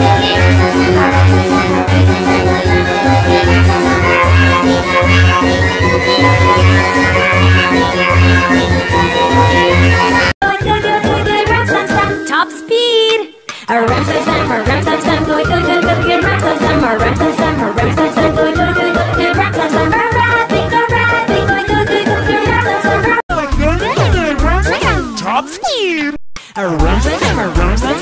Top speed. Ram sam sam, ram sam sam, good good good good good. Ram sam sam, ram sam sam, ram sam sam, good good good good good. Ram sam sam, rapping, good good good good good. Ram sam sam, top speed. Ram sam sam, ram sam.